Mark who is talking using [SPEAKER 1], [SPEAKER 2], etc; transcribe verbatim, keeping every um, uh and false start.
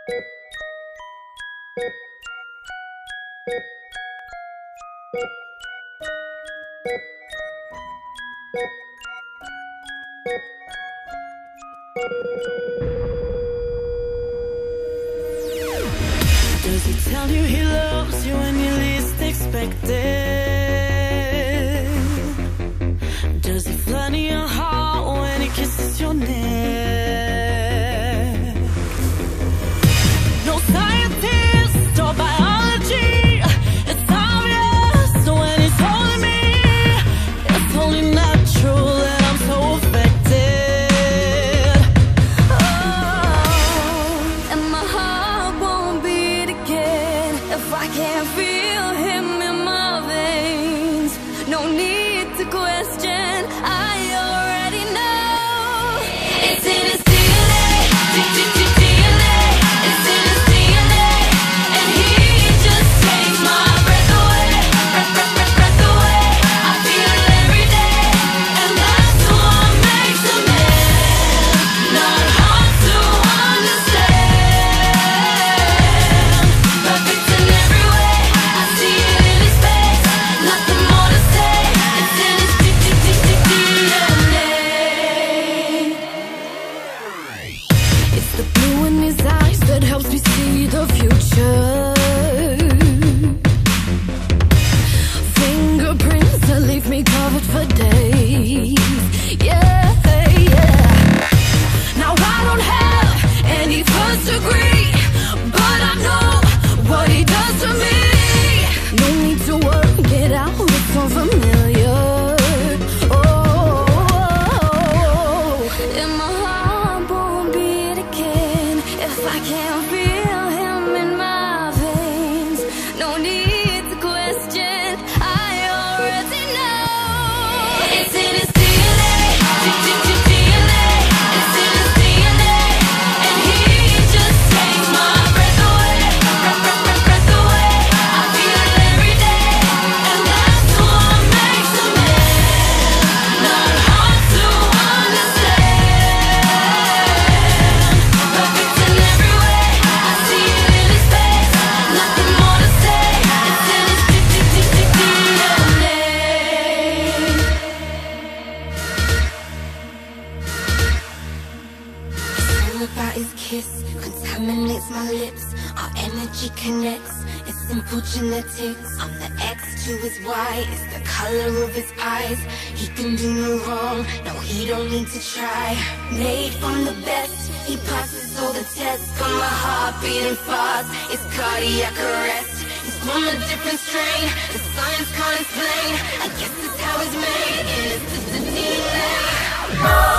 [SPEAKER 1] Does he tell you he loves you when you least expect it? Does he flirt in your heart when he kisses your neck? No scientist or biology, it's obvious when he's holding me. It's only natural that I'm so affected. Oh, and my heart won't beat again if I can't feel him in my veins. No need to question, I already know. It's in his D N A, D N A. It's in his D N A, and he just takes my breath away, breath, breath, breath, breath away. I feel it every day, and that's what makes a man. Not hard to understand. Perfect in every way, I see it in his face. Nothing more to say. It's in his D N A. It's the blue in his eyes that helps me see the future. Fingerprints that leave me covered for days. Yeah, yeah. Now I don't have any first degree, but I know what he does to me. No need to work it out, it's so familiar. Oh, and my heart won't beat again if I can't feel him in my veins. No need to question, I already know. It's in his D N A, D N A. It's in his D N A, and he just takes my breath away, breath, breath, breath, breath away. I feel it every day, and that's what makes a man. Not hard to understand. Perfect in every way, I see it in his face. Nothing more to say. It's in his D N A.
[SPEAKER 2] All about his kiss contaminates my lips. Our energy connects. It's simple genetics. I'm the X to his Y. It's the color of his eyes. He can do no wrong. No, he don't need to try. Made from the best. He passes all the tests. Got my heart beating fast. It's cardiac arrest. He's from a different strain. The science can't explain. I guess it's how he's made. And it's just the D N A.